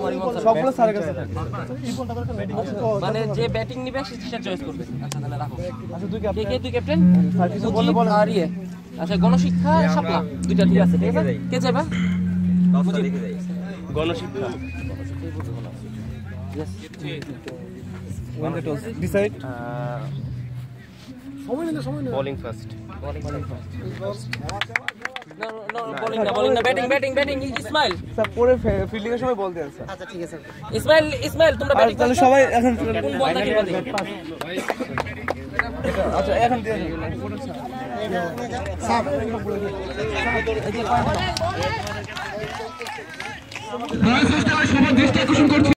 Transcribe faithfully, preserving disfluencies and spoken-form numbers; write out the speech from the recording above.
তোমার ইমন স্যার সবগুলো স্যারের কাছে থাকে মানে যে ব্যাটিং নিবে সে চয়েস করবে আচ্ছা তাহলে রাখো আচ্ছা দুই কে কে দুই ক্যাপ্টেন স্যার কিছু বলতে বলেন আর ইয়ে আচ্ছা গণশিক্ষা শাপলা দুইটা ঠিক আছে ঠিক আছে কে যাবে গণশিক্ষা yes When the toss decide সময় নিতে সময় নিতে bowling first bowling first no no no bowling না bowling না batting batting batting Ismail sir পরে ফিল্ডিং এর সময় বল দেন স্যার আচ্ছা ঠিক আছে ইসমাইল ইসমাইল তোমরা ব্যাটিং তাহলে সবাই এখন কোন বল নাকি বল আচ্ছা এখন দিয়ে সাব সবার দৃষ্টি আকর্ষণ করছি।